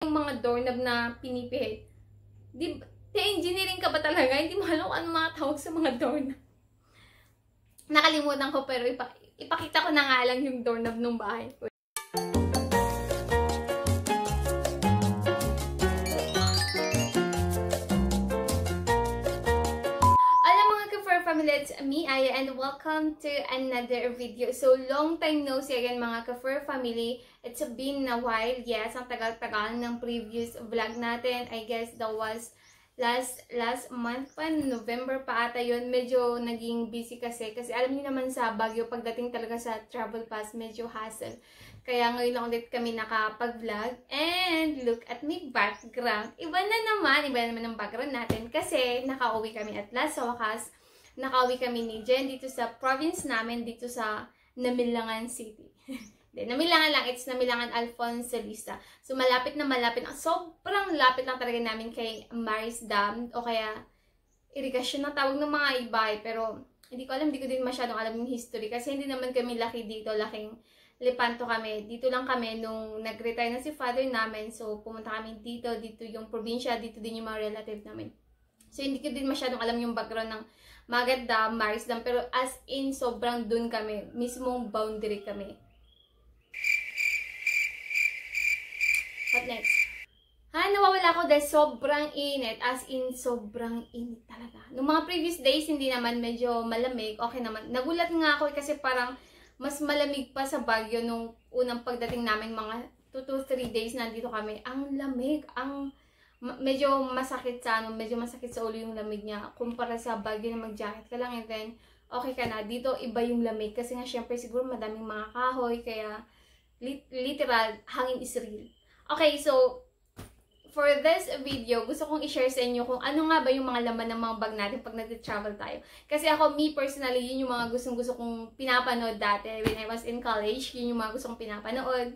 yung mga doorknob na pinipihit. Engineering ka ba talaga? Hindi mo alam ano mga tawag sa mga doorknob. Nakalimutan ko pero ipakita ko na nga lang yung doorknob ng bahay. It's me, Aya, and welcome to another video. So, long time no see again mga ka-fur family. It's been a while. Yes, ang tagal-tagal ng previous vlog natin. I guess that was last month pa, November pa ata yun. Medyo naging busy kasi alam niyo naman sa Baguio, pagdating talaga sa travel pass, medyo hassle. Kaya ngayon lang ulit kami nakapag-vlog. And look at my background. Iba na naman ang background natin kasi nakauwi kami at last sa wakas. Nakauwi kami ni Jen dito sa province namin, dito sa Namilangan City. Namilangan lang, it's Namilangan Alfonso Lisa. So malapit na malapit, sobrang lapit lang talaga namin kay Maris Dam o kaya irigasyon na tawag ng mga iba pero hindi ko din masyadong alam yung history kasi hindi naman kami laki dito, laking Lepanto kami. Dito lang kami nung nag-retire na si father namin. So pumunta kami dito yung probinsya, dito din yung mga relative namin. So hindi ko din masyadong alam yung background ng Maganda, Maris Dam, pero as in, sobrang dun kami. Mismong boundary kami. What next? Nawawala ako dahil sobrang init. As in, sobrang init talaga. Noong mga previous days, hindi naman medyo malamig. Okay naman. Nagulat nga ako kasi parang mas malamig pa sa Baguio nung unang pagdating namin mga 2 to 3 days nandito kami. Ang lamig, medyo masakit sa ulo yung lamig niya kumpara sa Baguio na mag-jacket ka lang and then okay ka na. Dito iba yung lamig kasi nga syempre siguro madaming mga kahoy kaya literal hangin is real. Okay, so for this video, gusto kong i-share sa inyo kung ano nga ba yung mga laman ng mga bag natin pag nag-travel tayo. Kasi ako, me personally, yun yung mga gustong-gusto kong pinapanood dati when I was in college. Yun yung mga gusto kong pinapanood.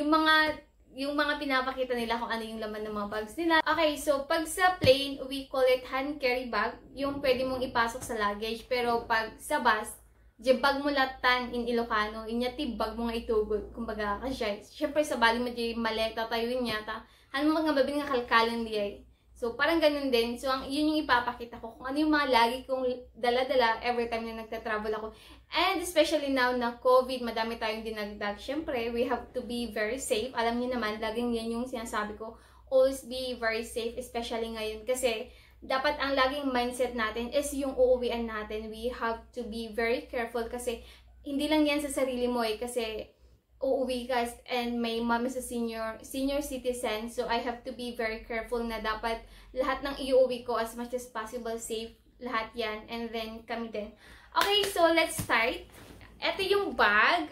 Yung mga pinapakita nila kung ano yung laman ng mga bags nila. Okay, so pag sa plane, we call it hand carry bag. Yung pwede mong ipasok sa luggage. Pero pag sa bus, di bag mo latan in Ilocano, inyati bag mo nga itugod. Kumbaga, kasi syempre sa bali mo di maleta tayo niya. Ano mo nga babing nga kalkalan di ay. So parang ganun din. So yun yung ipapakita ko kung ano yung mga lagi kong dala-dala every time na nagta-travel ako. And especially now na COVID, madami tayong dinagdag. Syempre, we have to be very safe. Alam niyo naman, laging yan yung sinasabi ko. Always be very safe, especially ngayon. Kasi dapat ang laging mindset natin is yung uuwian natin. We have to be very careful kasi hindi lang yan sa sarili mo kasi uuwi ka and may mama sa senior citizen. So I have to be very careful na dapat lahat ng iuwi ko as much as possible safe. Lahat yan. And then kami din. Okay, so let's start. Ito yung bag.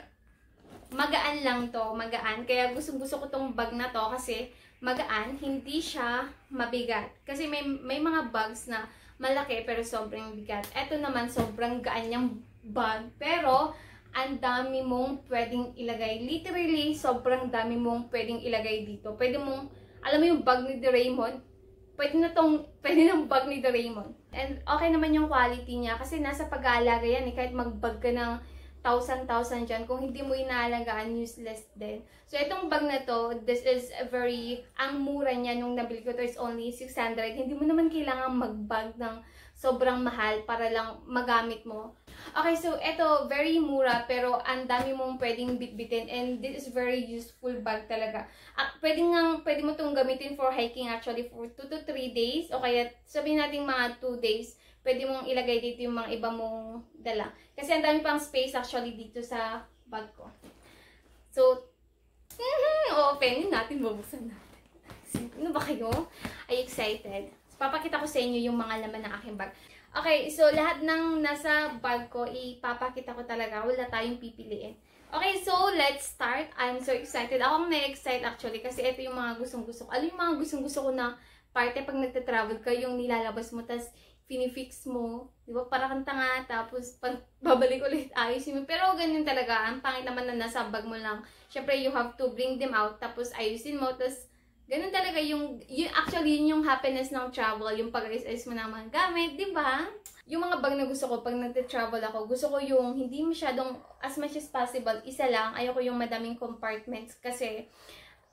Magaan lang to. Magaan. Kaya gusto ko tong bag na to kasi magaan. Hindi siya mabigat. Kasi may mga bags na malaki pero sobrang bigat. Ito naman sobrang gaan niyang bag. Pero ang dami mong pwedeng ilagay. Literally, sobrang dami mong pwedeng ilagay dito. Pwede mong, alam mo yung bag ni Doraemon? Pwede ng bag ni Doraemon. And okay naman yung quality niya kasi nasa pag-aalaga yan kahit mag-bag ka ng 1,000 dyan. Kung hindi mo inaalagaan, useless din. So, itong bag na to, this is ang mura niya nung nabili ko to is only 600. Hindi mo naman kailangan mag-bag ng sobrang mahal para lang magamit mo. Okay, so ito, very mura pero ang dami mong pwedeng bitbitin and this is very useful bag talaga. Pwede mo itong gamitin for hiking actually for 2 to 3 days o kaya sabihin natin mga 2 days. Pwede mong ilagay dito yung mga iba mong dala. Kasi ang dami pang space actually dito sa bag ko. So, openin natin, bubuksan natin. Ano ba kayo? Are you excited? So, papakita ko sa inyo yung mga laman ng aking bag. Okay, so lahat ng nasa bag ko, ipapakita ko talaga. Wala tayong pipiliin. Okay, so let's start. I'm so excited. Ako na-excite actually kasi ito yung mga gustong-gusto ko. Ano yung mga gustong-gusto ko na parte pag nagta-travel ka, yung nilalabas mo, tas finifix mo. Di ba? Para kang tanga, tapos pag babalik ulit, ayusin mo. Pero ganyan talaga. Ang pangit naman na nasa bag mo lang. Syempre, you have to bring them out, tapos ayusin mo, tas ganun talaga actually yun yung happiness ng travel, yung pag-ayos mo ng mga gamit, di ba? Yung mga bag na gusto ko pag nagte-travel ako, gusto ko yung hindi masyadong as much as possible, isa lang, ayoko yung madaming compartments kasi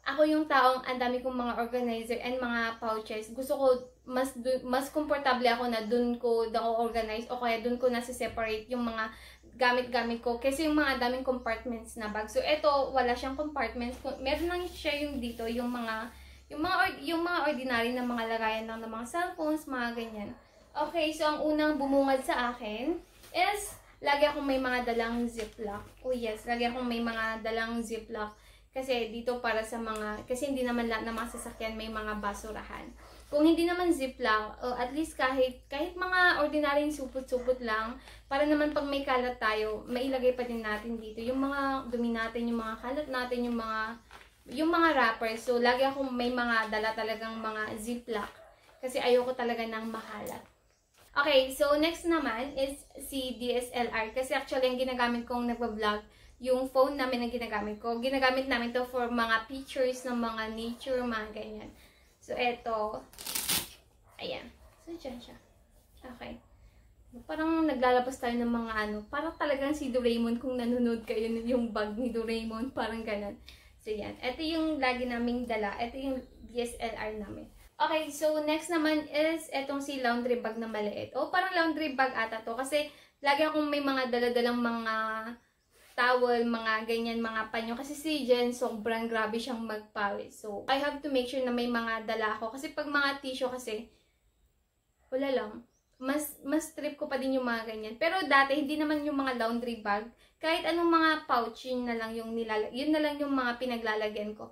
ako yung taong ang dami kong mga organizer and mga pouches. Gusto ko mas komportable ako na dun ko organize o kaya dun ko nasa-separate yung mga gamit-gamit ko. Kasi yung mga daming compartments na bag. So, eto, wala siyang compartments. Meron lang siya yung dito, yung mga ordinary na mga lagayan lang ng mga cellphones, mga ganyan. Okay, so ang unang bumungad sa akin is, lagi akong may mga dalang ziplock. Oh yes, lagi akong may mga dalang ziplock. Kasi dito para sa kasi hindi naman lahat ng mga sasakyan may mga basurahan. Kung hindi naman ziplock, at least kahit mga ordinaryong supot-supot lang, para naman pag may kalat tayo, mailagay pa din natin dito. Yung mga dumi natin, yung mga kalat natin, yung mga wrappers. So, lagi akong may mga dala talagang mga ziplock. Kasi ayoko talaga ng makalat. Okay, so next naman is si DSLR. Kasi actually, ang ginagamit kong nagpa-vlog, yung phone namin na ginagamit ko. Ginagamit namin to for mga pictures ng mga nature, mga ganyan. So, eto. Ayan. So, dyan siya. Okay. Parang naglalabas tayo ng mga parang talagang si Doraemon kung nanonood kayo yung bag ni Doraemon. Parang ganun. So, yan. Ito yung lagi naming dala. Ito yung DSLR namin. Okay, so next naman is etong si laundry bag na maliit. O, parang laundry bag ata to. Kasi lagi akong may mga daladalang mga towel, mga ganyan, mga panyo. Kasi si Jen, sobrang grabe siyang magpawis. So, I have to make sure na may mga dala ako. Kasi pag mga tissue kasi, wala lang. Mas trip ko pa din yung mga ganyan. Pero dati, hindi naman yung mga laundry bag. Kahit anong mga pouch, yun na lang yung mga pinaglalagyan ko.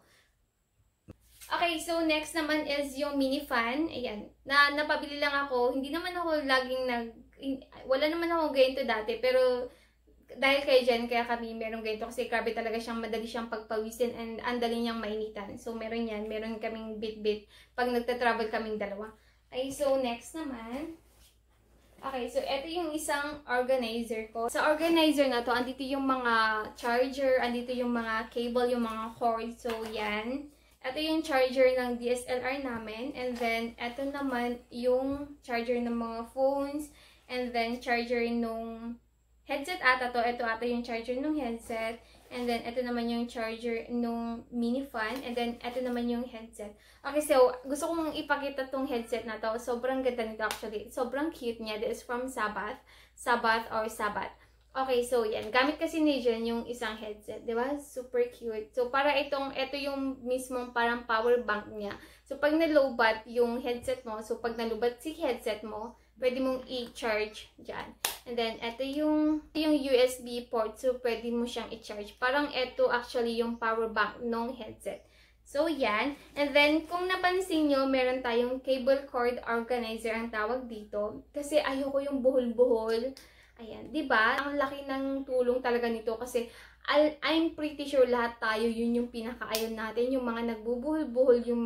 Okay, so next naman is yung mini fan. Ayan. Napabili lang ako. Hindi naman ako laging wala naman ako ganito dati. Pero dahil kay Jen, kaya kami meron ganito. Kasi grabe talaga siyang madali siyang pagpawisin and ang dali niyang mainitan. So meron yan. Meron kaming bit-bit pag nagta-travel kaming dalawa. Okay, so next naman. Okay, so ito yung isang organizer ko. Sa organizer na to, andito yung mga charger, andito yung mga cable, yung mga cord. So yan. Ito yung charger ng DSLR namin. And then, ito naman yung charger ng mga phones. And then, charger nung headset ata to. Ito ata yung charger nung headset. And then, ito naman yung charger nung mini fan. And then, ito naman yung headset. Okay, so, gusto kong ipakita tong headset na to. Sobrang ganda nito actually. Sobrang cute niya. This is from Sabath. Sabath. Okay, so yan. Gamit kasi ni Jen yung isang headset. Diba? Super cute. So, para ito yung mismong parang power bank niya. So, pag nalubat yung headset mo, so pag nalubat si headset mo, pwede mong i-charge dyan. And then, ito yung USB port. So, pwede mo siyang i-charge. Parang ito actually yung power bank ng headset. So, yan. And then, kung napansin nyo, meron tayong cable cord organizer ang tawag dito. Kasi ayoko yung buhol-buhol. Ayan, 'di ba? Ang laki ng tulong talaga nito kasi I'm pretty sure lahat tayo yun yung pinakaayon natin, yung mga nagbubuhol-buhol, yung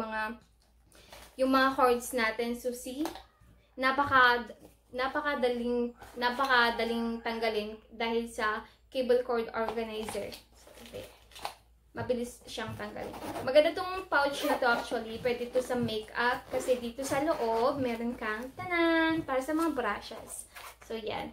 mga cords natin. So see, napakadaling tanggalin dahil sa cable cord organizer. So, okay. Mabilis siyang tanggalin. Maganda tong pouch na to actually. Pwede to sa makeup kasi dito sa loob meron kang tanan para sa mga brushes. So yan.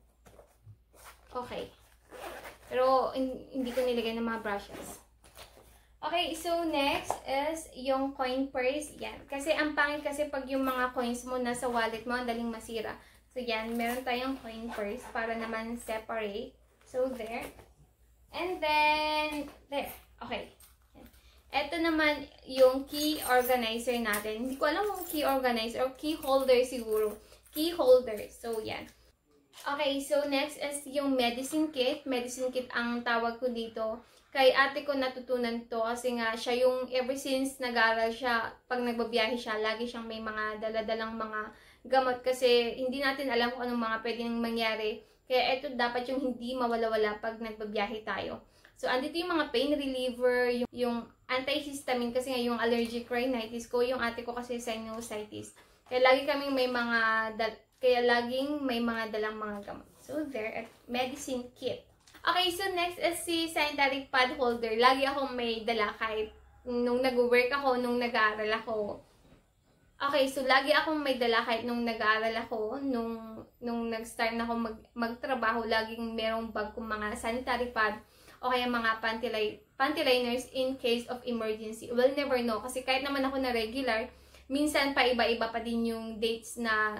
Okay. Pero, hindi ko nilagay ng mga brushes. Okay, so next is yung coin purse. Yan. Kasi, ang pangit kasi pag yung mga coins mo nasa wallet mo, ang daling masira. So, yan. Meron tayong coin purse para naman separate. So, there. And then, there. Okay. Yan. Ito naman yung key organizer natin. Hindi ko alam kung key organizer o key holder siguro. Key holder. So, yan. Okay, so next is yung medicine kit. Medicine kit ang tawag ko dito. Kay ate ko natutunan to kasi nga siya yung ever since nag-aaral siya, pag nagbabiyahe siya, lagi siyang may mga daladalang mga gamot kasi hindi natin alam kung anong mga pwedeng mangyari. Kaya ito dapat yung hindi mawala-wala pag nagbabiyahe tayo. So, andito yung mga pain reliever, yung antihistamine kasi nga yung allergic rhinitis ko, yung ate ko kasi sinusitis. Kaya lagi kaming may mga laging may mga dalang mga gamot. So, there, medicine kit. Okay, so next is si sanitary pad holder. Lagi akong may dala kahit nung nag-work ako, nung nag-aaral ako. Okay, so lagi akong may dala kahit nung nag-aaral ako, nung nag-start na ako magtrabaho, laging merong bag kong mga sanitary pad o kaya mga panty liners in case of emergency. We'll never know. Kasi kahit naman ako na regular, minsan pa iba-iba pa din yung dates na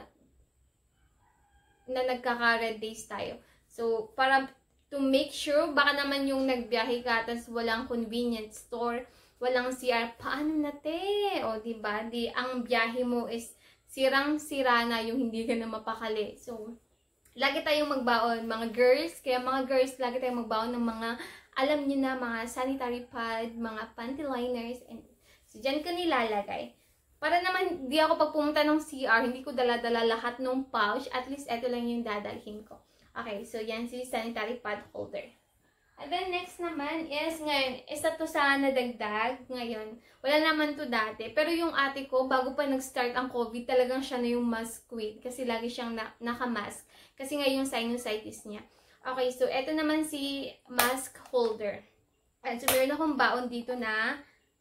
nagkaka-red days tayo. So, para to make sure, baka naman yung nagbiyahe ka, tapos walang convenience store, walang CR, paano na te? O, diba? Ang biyahe mo is sirang-sira na yung hindi ka na mapakali. So, lagi tayong magbaon, mga girls. Kaya mga girls, lagi tayong magbaon ng mga, alam niyo na, mga sanitary pad, mga panty liners. And, so, dyan ko nilalagay. Para naman, di ako pag pumunta ng CR, hindi ko dala-dala lahat ng pouch. At least, ito lang yung dadalhin ko. Okay, so yan si sanitary pad holder. And then next naman is ngayon, isa to sa nadagdag ngayon. Wala naman to dati. Pero yung ate ko, bago pa nag-start ang COVID, talagang siya na yung mask queen. Kasi lagi siyang naka-mask. Kasi nga yung sinusitis niya. Okay, so eto naman si mask holder. And so meron akong baon dito na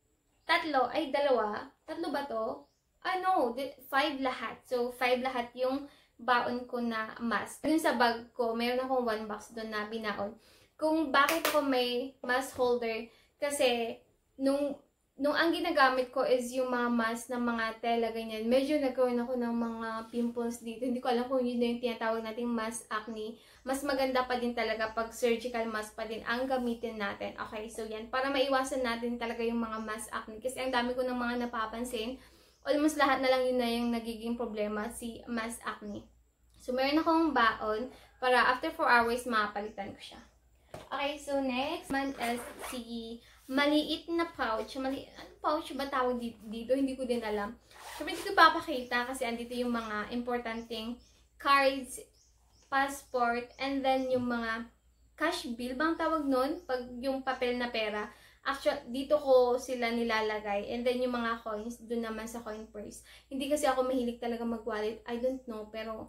dalawa. Tatlo ba to? No, 5 lahat. So 5 lahat yung baon ko na mask. Dun sa bag ko, mayroon akong 1 box doon na binaon. Kung bakit ako may mask holder, kasi nung ang ginagamit ko is yung mga mask ng mga tela, ganyan. Medyo nagkaroon ako ng mga pimples dito. Hindi ko alam kung yun na yung tinatawag nating mask acne. Mas maganda pa din talaga pag surgical mask pa din ang gamitin natin. Okay, so yan. Para maiwasan natin talaga yung mga mask acne. Kasi ang dami ko ng mga napapansin, almost lahat na lang yun na yung nagiging problema, si mask acne. So, meron akong baon para after 4 hours, mapalitan ko siya. Okay, so next man is si maliit na pouch. Ano pouch ba tawag dito? Hindi ko din alam. So, hindi ko papakita kasi andito yung mga importanteng cards, passport, and then yung mga cash bill. Bang tawag nun? Pag yung papel na pera. Actually, dito ko sila nilalagay. And then yung mga coins, dun naman sa coin purse. Hindi kasi ako mahilig talaga mag-wallet. I don't know, pero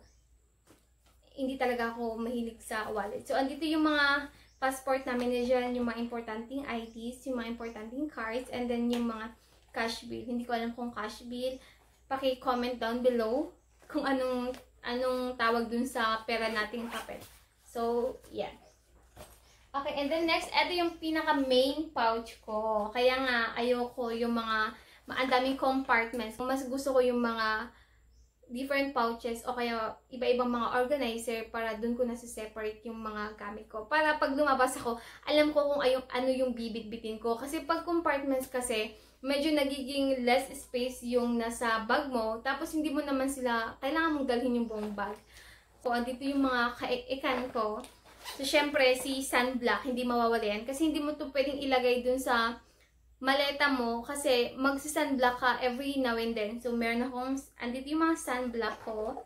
hindi talaga ako mahilig sa wallet. So, andito yung mga passport namin na dyan, yung mga importanteng IDs, yung mga importanteng cards, and then yung mga cash bill. Hindi ko alam kung cash bill. Paki-comment down below kung anong tawag dun sa pera nating papel. So, yeah. Okay, and then next, ito yung pinaka-main pouch ko. Kaya nga, ayoko yung mga ang daming compartments. Mas gusto ko yung mga different pouches o kaya iba-ibang mga organizer para dun ko nasa-separate yung mga gamit ko. Para pag lumabas ako, alam ko kung ano yung bibit-bitin ko. Kasi pag compartments kasi, medyo nagiging less space yung nasa bag mo. Tapos hindi mo naman sila, kailangan mong dalhin yung buong bag. So, andito yung mga kaikikan ko. So, syempre, si sunblock, hindi mawawala yan. Kasi hindi mo to pwedeng ilagay dun sa maleta mo kasi magsi-sunblock ka every now and then. So, meron akong, andito yung mga sunblock ko.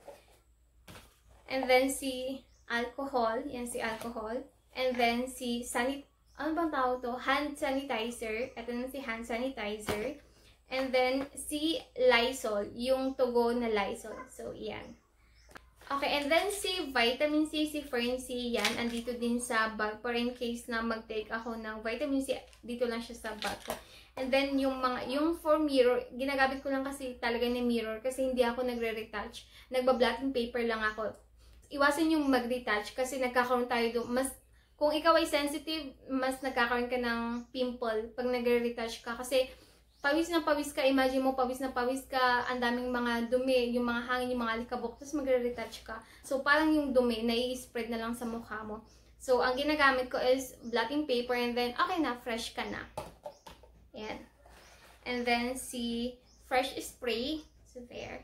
And then, si alcohol. Yan si alcohol. And then, si ano bang tawag to? Hand sanitizer. Ito na si hand sanitizer. And then, si Lysol. Yung tugo na Lysol. So, yan. Okay, and then si vitamin C, si Fern C, yan, andito din sa bag. Para in case na mag-take ako ng vitamin C, dito lang siya sa bag ko. And then yung for mirror, ginagamit ko lang kasi talaga ni mirror kasi hindi ako nagre-retouch. Nagba-blotting paper lang ako. Iwasan yung mag-retouch kasi nagkakaroon tayo doon. Kung ikaw ay sensitive, mas nagkakaroon ka ng pimple pag nagre-retouch ka. Kasi pawis na pawis ka, imagine mo, pawis na pawis ka, ang daming mga dumi, yung mga hangin, yung mga alikabok, tapos magre-retouch ka. So, parang yung dumi, nai-spread na lang sa mukha mo. So, ang ginagamit ko is blotting paper and then, okay na, fresh ka na. Ayan. And then, si fresh spray. So, there.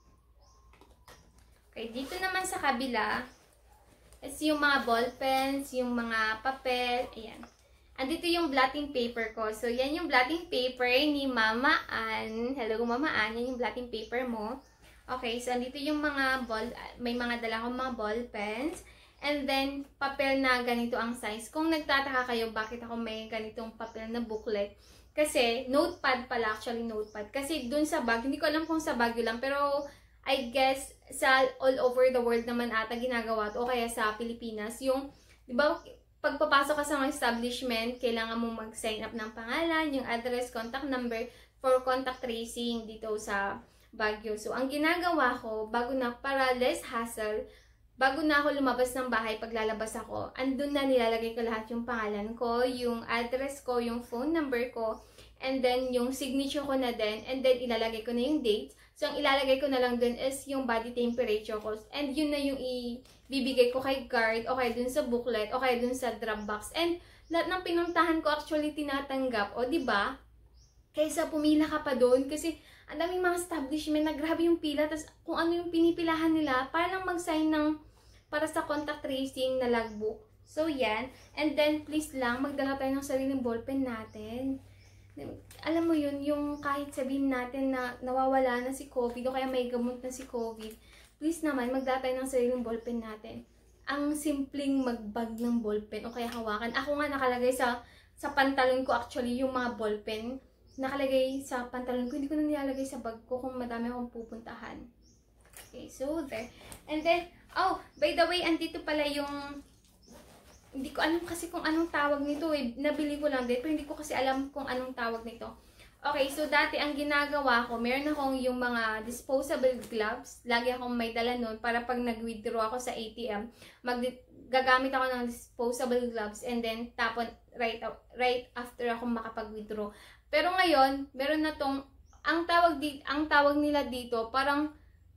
Okay, dito naman sa kabila, is yung mga ball pens, yung mga papel, ayan. Andito yung blotting paper ko. So, yan yung blotting paper ni Mama Ann. Hello, Mama Ann. Yan yung blotting paper mo. Okay, so andito yung mga may mga dala akong mga ball pens. And then, papel na ganito ang size. Kung nagtataka kayo bakit ako may ganitong papel na booklet. Kasi, notepad pala, actually notepad. Kasi dun sa bag, hindi ko alam kung sa Baguio lang, pero I guess sa all over the world naman ata ginagawa to. O kaya sa Pilipinas. Yung, di ba, pagpapasok ka sa mga establishment, kailangan mo mag-sign up ng pangalan, yung address, contact number for contact tracing dito sa Baguio. So, ang ginagawa ko, bago na para less hassle, bago na ako lumabas ng bahay, paglalabas ako, andun na nilalagay ko lahat yung pangalan ko, yung address ko, yung phone number ko, and then yung signature ko na din, and then ilalagay ko na yung date. So, ang ilalagay ko na lang dun is yung body temperature ko. And yun na yung ibibigay ko kay guard, o kaya dun sa booklet, o kaya dun sa drop box. And lahat ng pinuntahan ko actually tinatanggap. O, diba? Kaysa pumila ka pa dun. Kasi ang daming mga establishment na grabe yung pila. Tapos kung ano yung pinipilahan nila, para lang mag-sign ng para sa contact tracing na logbook. So, yan. And then, please lang, magdala tayo ng sariling ballpen natin. Alam mo yun, yung kahit sabihin natin na nawawala na si COVID o kaya may gamot na si COVID, please naman, magdala tayo ng sariling ballpen natin. Ang simpleng magbag ng ballpen o kaya hawakan. Ako nga nakalagay sa pantalon ko actually yung mga ballpen. Nakalagay sa pantalon ko. Hindi ko na nilalagay sa bag ko kung madami akong pupuntahan. Okay, so there. And then, oh, by the way, andito pala yung... Hindi ko alam kasi kung anong tawag nito eh. Nabili ko lang din, pero hindi ko kasi alam kung anong tawag nito. Okay, so dati ang ginagawa ko, meron akong yung mga disposable gloves. Lagi akong may dala nun para pag nag-withdraw ako sa ATM, gagamit ako ng disposable gloves and then tapon right after ako makapag-withdraw. Pero ngayon, meron na tong, ang tawag nila dito, parang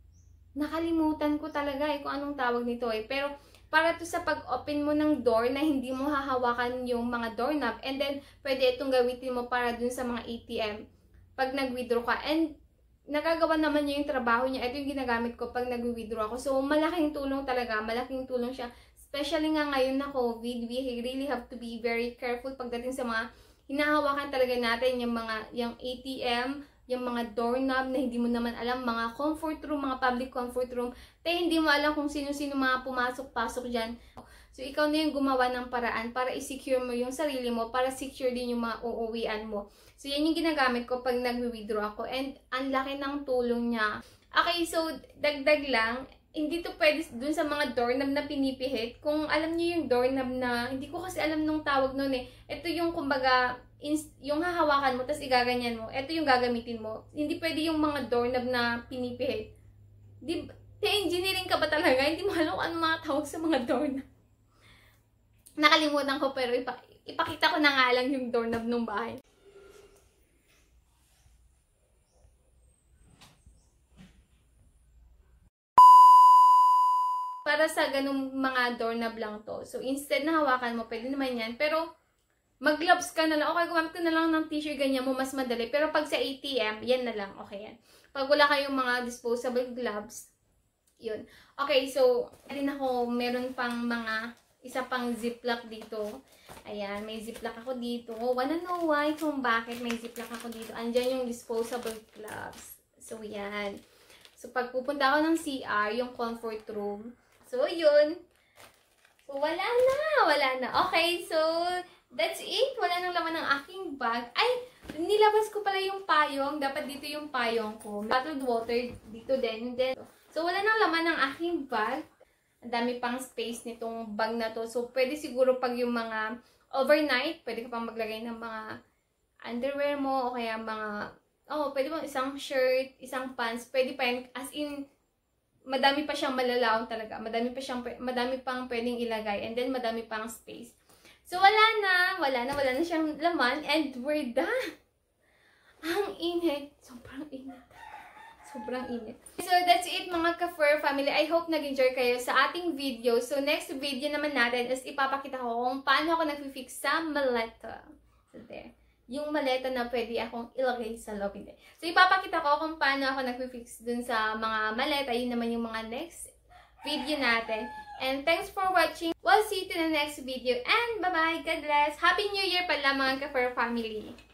nakalimutan ko talaga eh kung anong tawag nito eh. Pero para to sa pag-open mo ng door na hindi mo hahawakan yung mga doorknob. And then, pwede itong gamitin mo para dun sa mga ATM pag nag-withdraw ka. And, nagagawa naman niya yung trabaho niya. Ito yung ginagamit ko pag nag-withdraw ako. So, malaking tulong talaga. Malaking tulong siya. Especially nga ngayon na COVID, we really have to be very careful pagdating sa mga hinahawakan talaga natin. Yung ATM, yung mga doorknob na hindi mo naman alam, mga comfort room, mga public comfort room, tayo hindi mo alam kung sino-sino mga pumasok-pasok dyan. So, ikaw na yung gumawa ng paraan para i-secure mo yung sarili mo, para secure din yung mga uuwian mo. So, yan yung ginagamit ko pag nag-withdraw ako. And, ang laki ng tulong niya. Okay, so, dagdag lang, hindi to pwede dun sa mga doorknob na pinipihit. Kung alam niyo yung doorknob na, hindi ko kasi alam nung tawag nun eh. Ito yung, kumbaga, yung hahawakan mo, tapos igaganyan mo, ito yung gagamitin mo. Hindi pwede yung mga doorknob na pinipihit. Engineering ka ba talaga? Hindi mo alam kung ano mga tawag sa mga doorknob. Nakalimutan ko, pero ipakita ko na nga lang yung doorknob ng bahay. Para sa ganung mga doorknob lang to. So, instead na hawakan mo, pwede naman yan. Pero, mag-gloves ka na lang. Okay, gumamit ka na lang ng tissue, ganyan mo, mas madali. Pero pag sa ATM, yan na lang. Okay, yan. Pag wala kayong mga disposable gloves, yun. Okay, so, meron pang isa pang ziplock dito. Ayan, may ziplock ako dito. Wanna know why kung bakit may ziplock ako dito? Andyan yung disposable gloves. So, yan. So, pag pupunta ako ng CR, yung comfort room. So, yun. So, wala na. Okay, so, that's it. Wala nang laman ng aking bag. Ay, nilabas ko pala yung payong. Dapat dito yung payong ko. Bottled water dito din. So, wala nang laman ng aking bag. Ang dami pang space nitong bag na to. So, pwede siguro pag yung mga overnight, pwede ka pang maglagay ng mga underwear mo o kaya mga, pwede mo isang shirt, isang pants. Pwede pa yan. As in, madami pa siyang malalawang talaga. Madami pang pwedeng ilagay. And then, madami pang space. So, wala na siyang laman, and we're done. Ang init. Sobrang init. So, that's it mga ka-fur family. I hope nag-enjoy kayo sa ating video. So, next video naman natin is ipapakita ko kung paano ako nag-fix sa maleta. So, there. Yung maleta na pwede akong ilagay sa loob. So, ipapakita ko kung paano ako nag-fix dun sa mga maleta. Yun naman yung mga next video natin. And thanks for watching. We'll see you to the next video. And bye-bye. God bless. Happy New Year pala mga ka-fur family.